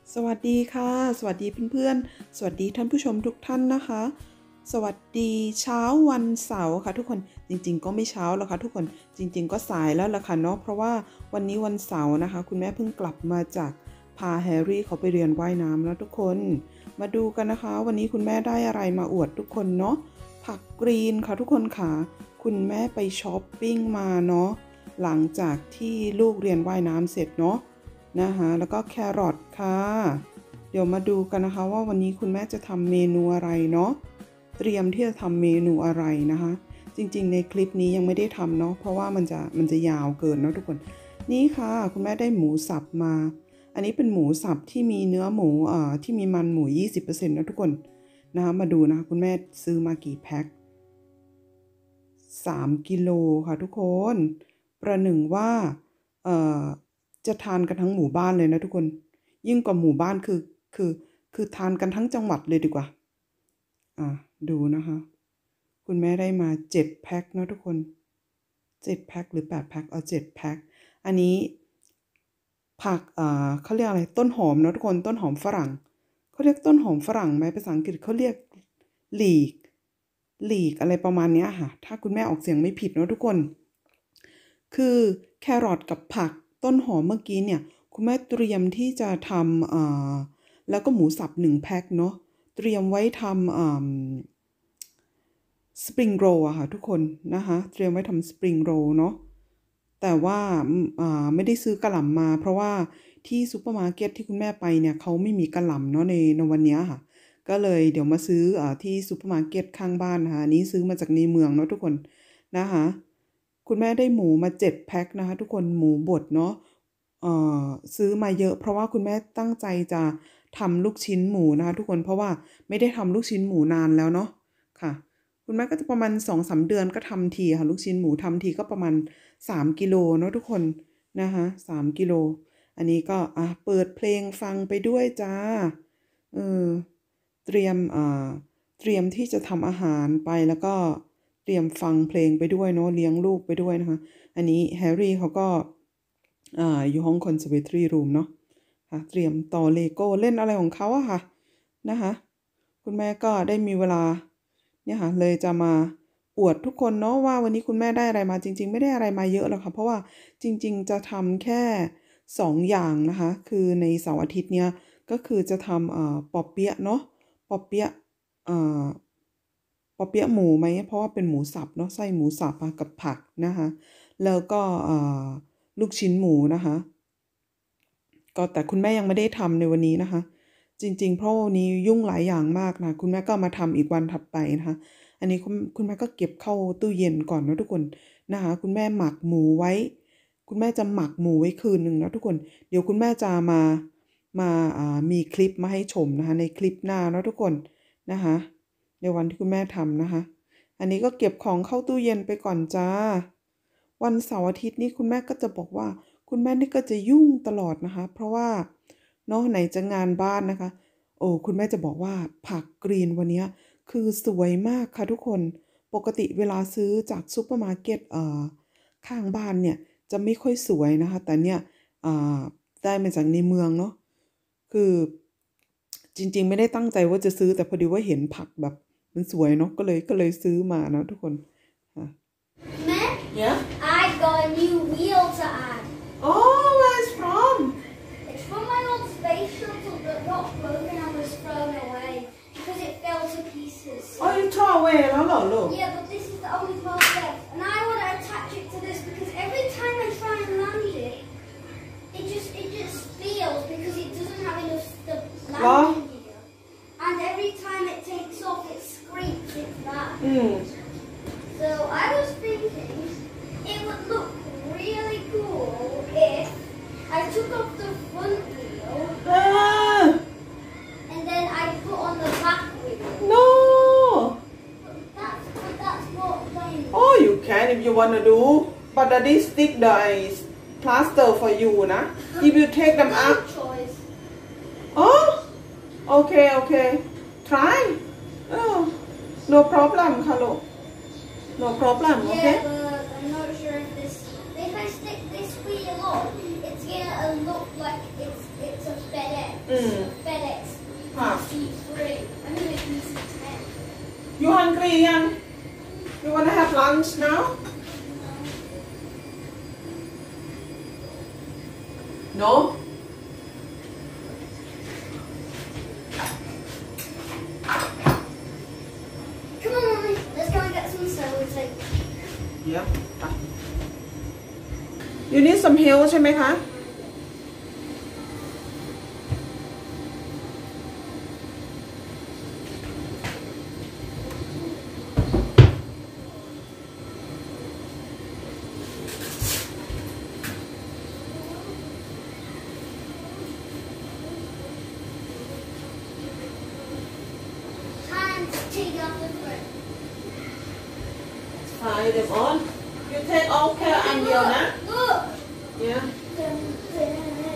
สวัสดีค่ะสวัสดีเพื่อนๆสวัสดีท่านผู้ชมทุกท่านนะคะสวัสดีเช้าวันเสาร์ค่ะทุกคนจริงๆก็ไม่เช้าแล้วค่ะทุกคนจริงๆก็สายแล้วล่ะค่ะเนาะเพราะว่าวันนี้วันเสาร์นะคะคุณแม่เพิ่งกลับมาจากพาแฮร์รี่เขาไปเรียนว่ายน้ำแล้วทุกคนมาดูกันนะคะวันนี้คุณแม่ได้อะไรมาอวดทุกคนเนาะผักกรีนค่ะทุกคนค่ะคุณแม่ไปช้อปปิ้งมาเนาะหลังจากที่ลูกเรียนว่ายน้ำเสร็จเนาะนะคะแล้วก็แครอทค่ะเดี๋ยวมาดูกันนะคะว่าวันนี้คุณแม่จะทำเมนูอะไรเนาะเตรียมที่จะทำเมนูอะไรนะคะจริงๆในคลิปนี้ยังไม่ได้ทำเนาะเพราะว่ามันจะยาวเกินเนาะทุกคนนี่ค่ะคุณแม่ได้หมูสับมาอันนี้เป็นหมูสับที่มีเนื้อหมูที่มีมันหมู 20% นะทุกคนนะคะมาดูนะคะคุณแม่ซื้อมากี่แพ็ค3 กิโลค่ะทุกคนประหนึ่งว่าจะทานกันทั้งหมู่บ้านเลยนะทุกคนยิ่งกว่าหมู่บ้านคือทานกันทั้งจังหวัดเลยดีกว่าดูนะคะคุณแม่ได้มา7แพ็คนะทุกคน7แพ็คหรือ8แพ็ค7แพ็คอันนี้ผักเขาเรียกอะไรต้นหอมนะทุกคนต้นหอมฝรั่งเขาเรียกต้นหอมฝรั่งไหมภาษาอังกฤษเขาเรียกหลีกอะไรประมาณนี้ค่ะถ้าคุณแม่ออกเสียงไม่ผิดนะทุกคนคือแครอทกับผักต้นหอมเมื่อกี้เนี่ยคุณแม่เตรียมที่จะทำแล้วก็หมูสับ1แพ็คเนาะเตรียมไว้ทำสปริงโรลอะค่ะทุกคนนะคะเตรียมไว้ทำสปริงโรลเนาะแต่ว่าไม่ได้ซื้อกะหล่ำมาเพราะว่าที่ซูเปอร์มาร์เก็ตที่คุณแม่ไปเนี่ยเขาไม่มีกะหล่ำเนาะในวันนี้ค่ะก็เลยเดี๋ยวมาซื้อที่ซูเปอร์มาร์เก็ตข้างบ้านนะคะนี้ซื้อมาจากในเมืองเนาะทุกคนนะคะคุณแม่ได้หมูมา7แพ็คนะคะทุกคนหมูบดเนาะซื้อมาเยอะเพราะว่าคุณแม่ตั้งใจจะทำลูกชิ้นหมูนะคะทุกคนเพราะว่าไม่ได้ทำลูกชิ้นหมูนานแล้วเนาะค่ะคุณแม่ก็จะประมาณ 2-3 เดือนก็ทำทีค่ะลูกชิ้นหมูทำทีก็ประมาณ3 กิโลเนาะทุกคนนะคะ3 กิโลอันนี้ก็เปิดเพลงฟังไปด้วยจ้าเตรียมที่จะทำอาหารไปแล้วก็เตรียมฟังเพลงไปด้วยเนาะเลี้ยงลูกไปด้วยนะคะอันนี้แฮร์รี่เขาก็อยู่ห้อง conservatory room เนาะค่ะเตรียมต่อเลโก้เล่นอะไรของเขาอะค่ะนะคะคุณแม่ก็ได้มีเวลาเนี่ยค่ะเลยจะมาอวดทุกคนเนาะว่าวันนี้คุณแม่ได้อะไรมาจริงๆไม่ได้อะไรมาเยอะหรอกค่ะเพราะว่าจริงๆจะทำแค่2อย่างนะคะคือในเสาร์อาทิตย์เนี้ยก็คือจะทำปอเปี๊ยะเนาะปอเปี๊ยะปอเปี๊ยะหมูไหมเพราะว่าเป็นหมูสับเนาะไส้หมูสับกับผักนะคะแล้วก็ลูกชิ้นหมูนะคะก็แต่คุณแม่ยังไม่ได้ทำในวันนี้นะคะจริงๆเพราะวันนี้ยุ่งหลายอย่างมากนะคุณแม่ก็มาทำอีกวันถัดไปนะคะอันนี้คุณแม่ก็เก็บเข้าตู้เย็นก่อนนะทุกคนนะคะคุณแม่หมักหมูไว้คุณแม่จะหมักหมูไว้คืนหนึ่งนะทุกคนเดี๋ยวคุณแม่จะมามีคลิปมาให้ชมนะคะในคลิปหน้านะทุกคนนะคะในวันที่คุณแม่ทำนะคะอันนี้ก็เก็บของเข้าตู้เย็นไปก่อนจ้าวันเสาร์อาทิตย์นี้คุณแม่ก็จะบอกว่าคุณแม่นี่ก็จะยุ่งตลอดนะคะเพราะว่าเนาะไหนจะงานบ้านนะคะคุณแม่จะบอกว่าผักกรีนวันนี้คือสวยมากค่ะทุกคนปกติเวลาซื้อจากซูเปอร์มาร์เก็ตข้างบ้านเนี่ยจะไม่ค่อยสวยนะคะแต่เนี่ยได้มาจากในเมืองเนาะคือจริงๆไม่ได้ตั้งใจว่าจะซื้อแต่พอดีว่าเห็นผักแบบมันสวยเนาะก็เลยซื้อมานะทุกคน Yeah? I got a new wheel to add. Oh, where is from? It's from my old space shuttle that got broken and was thrown away because it fell to pieces. Oh, you throw awayแล้วเหรอลูก Yeah, but this is the only part left. And I want to attach it to this because every time I try and land it, it just fails because it doesn't have enough landing gear. And every time it takes off, it screams. It's that. So I was thinking it would look really cool if I took off the front wheel and then I put on the back wheel. No. But that's not plain. Oh, you can if you want to do. But this stick the plaster for you นะ If you take them No up. choice. Oh. Okay. Try. Oh. No problem ค่ะลูก No problem. Okay. Yeah, but I'm not sure if I stick this wheel on, it's gonna look like it's a FedEx. FedEx. Huh. PC3. I'm gonna PC10. You hungry ยัง You wanna have lunch now No Come on, Mommy. Let's go and get some soda. Yeah ไป You need some help ใช่ไหมคะ Time to take off the bread. Fry them on You take all care อันเดียวนะ Look. Yeah Dun, dun.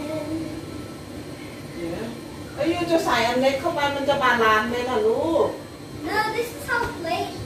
Yeah แล้วยูจะใส่อันเล็กเข้าไปมันจะบาลานซ์ไหมล่ะลูก No, this is how plate